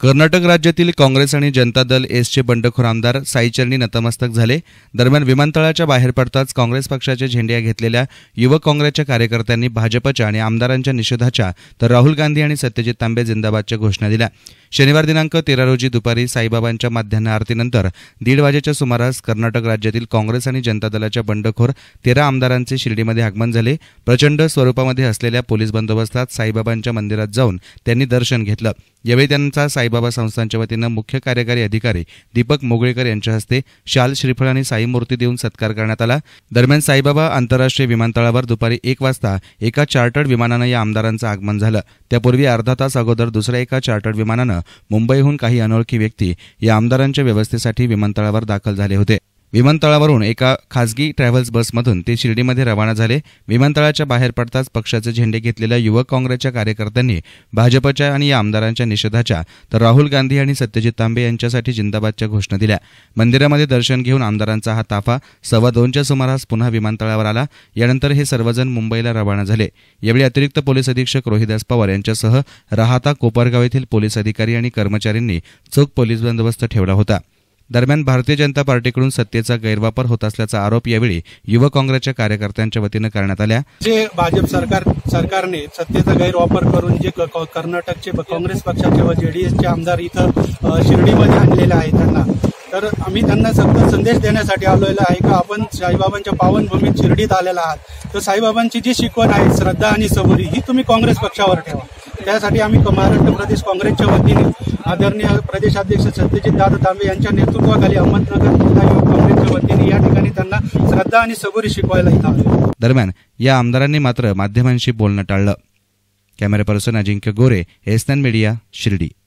कर्नाटक राज्यातील काँग्रेस आणि जनता दल एसचे बंडखोर आमदार साईचरणी नतमस्तक झाले। दरम्यान विमानतळाच्या बाहेर पडताच काँग्रेस पक्षाचे झेंडे घेतलेल्या युवक काँग्रेसच्या कार्यकर्त्यांनी भाजपच्या आणि आमदारांच्या निषेधाच्या तर राहुल गांधी आणि सत्यजित तांबे जिंदाबादच्या घोषणा दिल्या। शनिवार दिनांक 13 रोजी दुपारी साईबाबांच्या माध्यान्ह आरतीनंतर 1:30 वाजेच्या सुमारास कर्नाटक राज्यातील काँग्रेस आणि जनता दलाच्या बंडखोर 13 आमदारांचे शिर्डीमध्ये आगमन झाले। प्रचंड स्वरूपामध्ये असलेल्या पोलीस बंदोबस्तात साईबाबांच्या मंदिरात जाऊन त्यांनी दर्शन घेतलं। यावेळी त्यांचा साईबाबा संस्थांच्या वतीनं मुख्य कार्यकारी अधिकारी दीपक मुगळीकर यांच्या हस्ते शाल श्रीफळ आणि साई मूर्ती देऊन सत्कार करण्यात आला। दरम्यान साईबाबा आंतरराष्ट्रीय विमानतळावर दुपारी 1 वाजता एका चार्टर्ड विमानानं या आमदारांचं आगमन झालं। त्यापूर्वी अर्धा तास अगोदर दुसऱ्या एका चार्टर्ड विमानानं मुंबईहून काही अनोळखी व्यक्ती या आमदारांच्या व्यवस्थेसाठी विमानतळावर दाखल झाले होते। विमानतळावरून एका खासगी ट्रॅव्हल्स बसमधून ते शिर्डीमध्ये रवाना झाले। विमानतळाच्या बाहेर पडताच पक्षाचे झेंडे घेतलेल्या युवक काँग्रेसच्या कार्यकर्त्यांनी भाजपच्या आणि या आमदारांच्या निषेधाच्या तर राहुल गांधी आणि सत्यजित तांबे यांच्यासाठी जिंदाबादच्या घोषणा दिल्या। मंदिरामध्ये दर्शन घेऊन आमदारांचा हा ताफा 2:15च्या सुमारास पुन्हा विमानतळावर आला। यानंतर हे सर्वजण मुंबईला रवाना झाले। यावेळी अतिरिक्त पोलीस अधीक्षक रोहिदास पवार यांच्यासह राहाता कोपरगाव येथील पोलीस अधिकारी आणि कर्मचाऱ्यांनी चोख पोलीस बंदोबस्त ठेवला होता। दरम्यान भारतीय जनता पार्टीकडून सत्तेचा गैरवापर होत असल्याचा आरोप यावेळी युवक काँग्रेसच्या कार्यकर्त्यांच्या वतीनं करण्यात आला। जे भाजप सरकारने सत्तेचा गैरवापर करून जे कर्नाटकचे काँग्रेस पक्षाचे व जेडीएसचे आमदार इथं शिर्डीमध्ये आणलेले आहेत त्यांना, तर आम्ही त्यांना सक्त संदेश देण्यासाठी आलेलो आहे की आपण साईबाबांच्या पावनभूमीत शिर्डीत आलेला आहात, तर साईबाबांची जी शिकवण आहे श्रद्धा आणि सबुरी ही तुम्ही काँग्रेस पक्षावर ठेवा। त्यासाठी आम्ही महाराष्ट्र प्रदेश काँग्रेसच्या वतीने आदरणीय प्रदेशाध्यक्ष सत्यजित दादा तांबे यांच्या नेतृत्वाखाली अहमदनगर जिल्हा युवक काँग्रेसच्या वतीने या ठिकाणी त्यांना श्रद्धा आणि सबुरी शिकवायला इथं आलो। दरम्यान या आमदारांनी मात्र माध्यमांशी बोलणं टाळलं। Camera person Ajinkya Gore, SN media, Shirdi.